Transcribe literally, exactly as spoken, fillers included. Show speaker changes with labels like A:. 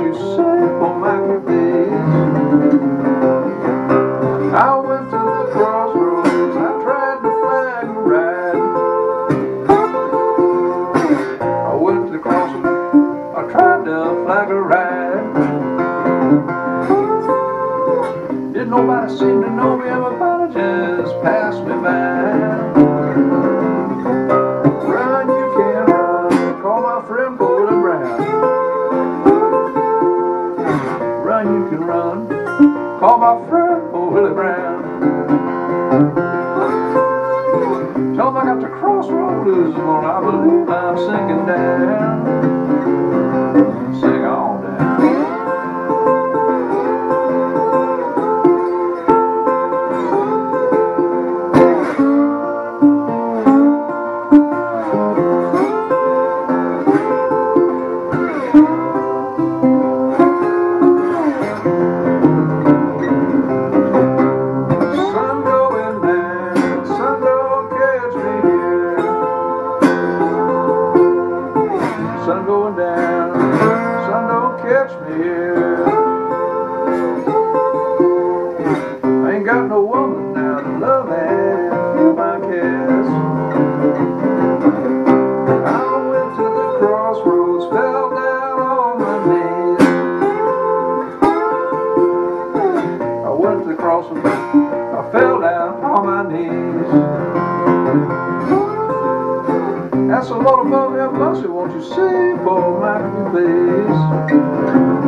A: you say, oh Michael, please? I went to the crossroads, I tried to flag a ride. I went to the crossroads, I tried to flag a ride. Didn't nobody seem to know me, everybody just passed me by. Run, you can run, call my friend Bully Brown. Run, you can run, call my friend Bully Brown. Tell him I got the Crossroads Blues on, I believe I'm sinking down. Sing on down. Sun going down, sun don't catch me here. I ain't got no woman now to love and feel my kiss. I went to the crossroads, fell down on my knees. I went to the crossroads, I fell down on my knees. That's a lot above your mercy, won't you say, for Michael, please?